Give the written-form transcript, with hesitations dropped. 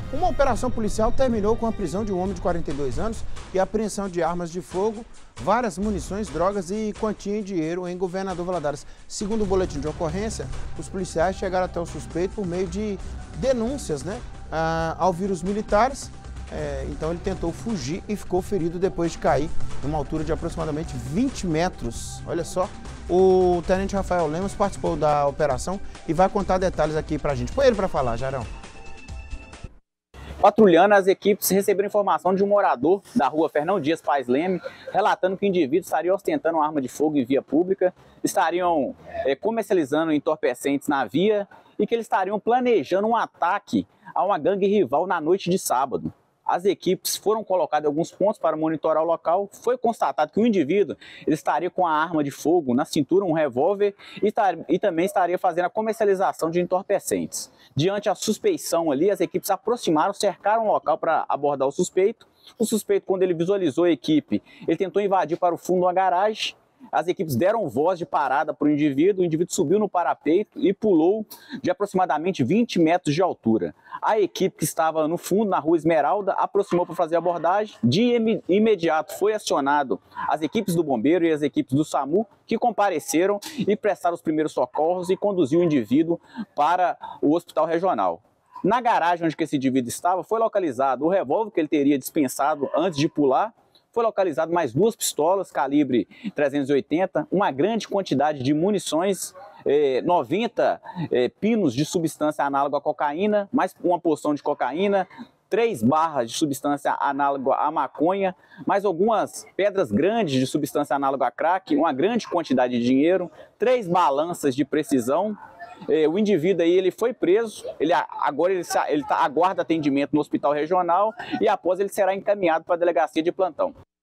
Uma operação policial terminou com a prisão de um homem de 42 anos e a apreensão de armas de fogo, várias munições, drogas e quantia em dinheiro em Governador Valadares. Segundo o boletim de ocorrência, os policiais chegaram até o suspeito por meio de denúncias, ao vir os militares. Então ele tentou fugir e ficou ferido depois de cair numa altura de aproximadamente 20 metros. Olha só, o tenente Rafael Lemos participou da operação e vai contar detalhes aqui pra gente. Põe ele pra falar, Jarão. Patrulhando, as equipes receberam informação de um morador da rua Fernão Dias Paes Leme, relatando que o indivíduo estaria ostentando uma arma de fogo em via pública, estariam comercializando entorpecentes na via e que eles estariam planejando um ataque a uma gangue rival na noite de sábado. As equipes foram colocadas em alguns pontos para monitorar o local. Foi constatado que o indivíduo ele estaria com a arma de fogo na cintura, um revólver, e também estaria fazendo a comercialização de entorpecentes. Diante da suspeição ali, as equipes aproximaram, cercaram o local para abordar o suspeito. O suspeito, quando ele visualizou a equipe, ele tentou invadir para o fundo de uma garagem. As equipes deram voz de parada para o indivíduo subiu no parapeito e pulou de aproximadamente 20 metros de altura. A equipe que estava no fundo, na rua Esmeralda, aproximou para fazer a abordagem. De imediato foi acionado as equipes do bombeiro e as equipes do SAMU, que compareceram e prestaram os primeiros socorros e conduziu o indivíduo para o hospital regional. Na garagem onde esse indivíduo estava, foi localizado o revólver que ele teria dispensado antes de pular. Foi localizado mais 2 pistolas calibre 380, uma grande quantidade de munições, 90 pinos de substância análoga à cocaína, mais uma porção de cocaína, 3 barras de substância análoga à maconha, mais algumas pedras grandes de substância análoga a crack, uma grande quantidade de dinheiro, 3 balanças de precisão. O indivíduo aí ele foi preso, agora ele aguarda atendimento no hospital regional e após ele será encaminhado para a delegacia de plantão.